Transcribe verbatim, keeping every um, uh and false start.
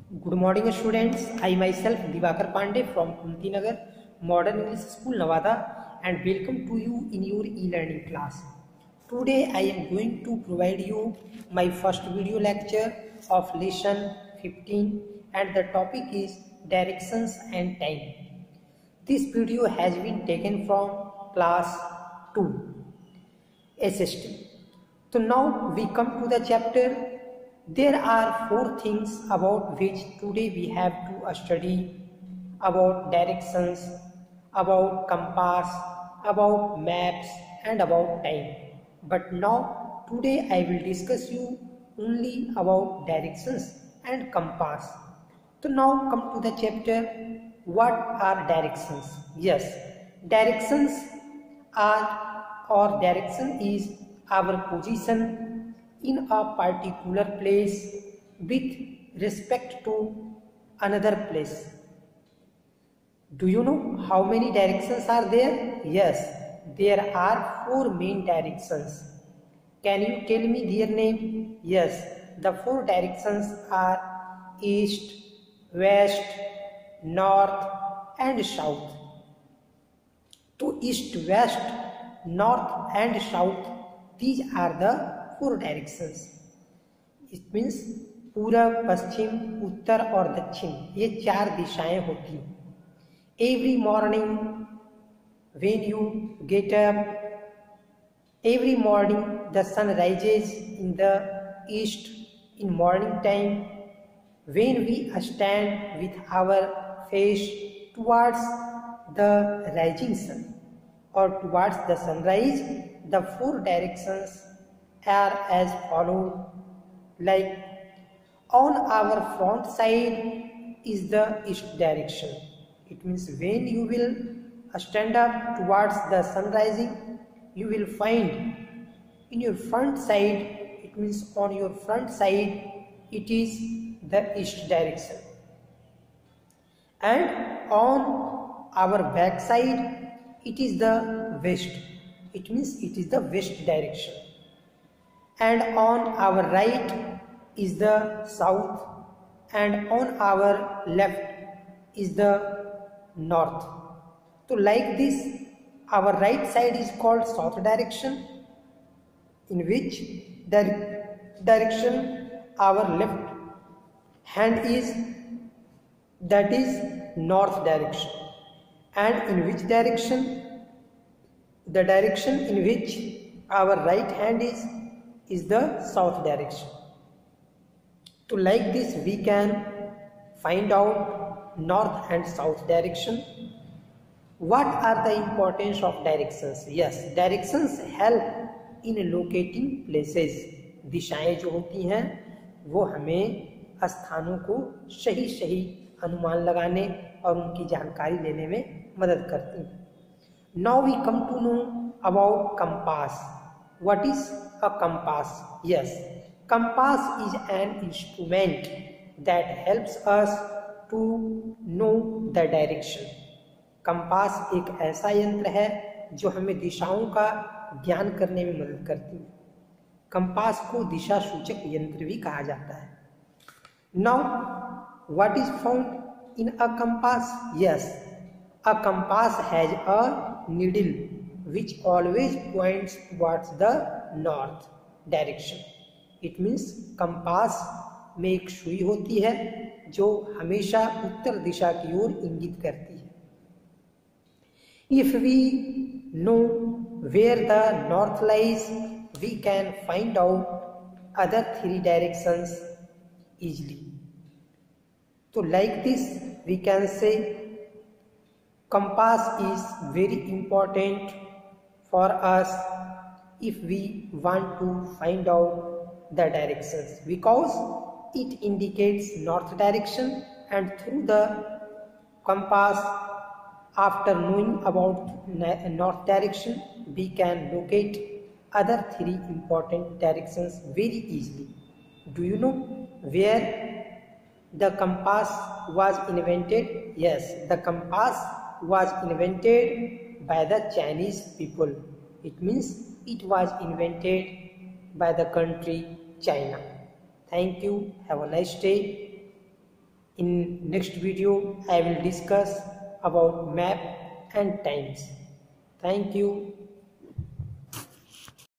Good morning, students. I myself Divakar Pandey from Kunti Nagar Modern English School, Nevada, and welcome to you in your e-learning class. Today, I am going to provide you my first video lecture of lesson fifteen, and the topic is directions and time. This video has been taken from class two S S T. So now we come to the chapter. There are four things about which today we have to study: about directions, about compass, about maps, and about time. But now today I will discuss you only about directions and compass. So now come to the chapter. What are directions? Yes, directions are or direction is our position in a particular place with respect to another place. Do you know how many directions are there? Yes, there are four main directions. Can you tell me their name? Yes, the four directions are east, west, north, and south. To east, west, north, and south, these are the four directions. It means पूरब, पश्चिम, उत्तर और दक्षिण, ये चार दिशाएं होती हैं. Every morning when you get up, every morning the sun rises in the east in morning time. When we stand with our face towards the rising sun or towards the sunrise, the four directions are as follows. Like, on our front side is the east direction. It means when you will stand up towards the sun rising, you will find in your front side, it means on your front side, it is the east direction. And on our back side, it is the west. It means it is the west direction. And on our right is the south, and on our left is the north. So like this, our right side is called south direction, in which the direction our left hand is, that is north direction. And in which direction? The direction in which our right hand is is the south direction. So like this we can find out north and south direction. What are the importance of directions? Yes, directions help in locating places. दिशाएं जो होती हैं वो हमें स्थानों को सही सही अनुमान लगाने और उनकी जानकारी लेने में मदद करती हैं. Now we come to know about compass. What is a compass? Yes, compass is an instrument that helps us to know the direction. compass एक ऐसा यंत्र है जो हमें दिशाओं का ज्ञान करने में मदद करती है. compass को दिशा सूचक यंत्र भी कहा जाता है. Now, what is found in a compass? Yes, a compass has a needle which always points towards the north direction. It means compass में एक सुई होती है जो हमेशा उत्तर दिशा की ओर इंगित करती है. If we know where the north lies, we can find out other three directions easily. So like this we can say compass is very important for us if we want to find out the directions, because it indicates north direction, and through the compass, after knowing about north direction, we can locate other three important directions very easily. Do you know where the compass was invented? Yes, the compass was invented by the Chinese people. It means it was invented by the country China. Thank you. Have a nice day. In next video, I will discuss about map and times. Thank you.